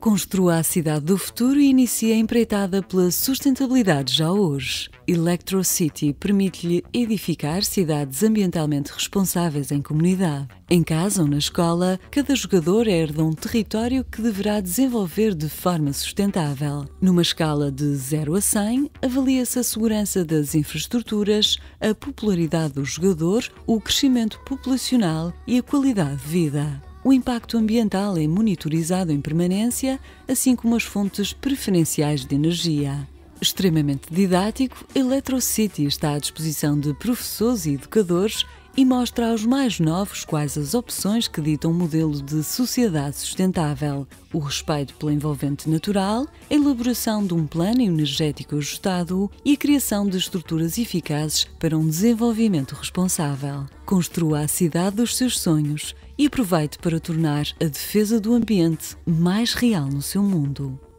Construa a cidade do futuro e inicie a empreitada pela sustentabilidade já hoje. ElectroCity permite-lhe edificar cidades ambientalmente responsáveis em comunidade. Em casa ou na escola, cada jogador herda um território que deverá desenvolver de forma sustentável. Numa escala de 0 a 100, avalia-se a segurança das infraestruturas, a popularidade do jogador, o crescimento populacional e a qualidade de vida. O impacto ambiental é monitorizado em permanência, assim como as fontes preferenciais de energia. Extremamente didático, ElectroCity está à disposição de professores e educadores e mostra aos mais novos quais as opções que ditam um modelo de sociedade sustentável, o respeito pelo envolvente natural, a elaboração de um plano energético ajustado e a criação de estruturas eficazes para um desenvolvimento responsável. Construa a cidade dos seus sonhos e aproveite para tornar a defesa do ambiente mais real no seu mundo.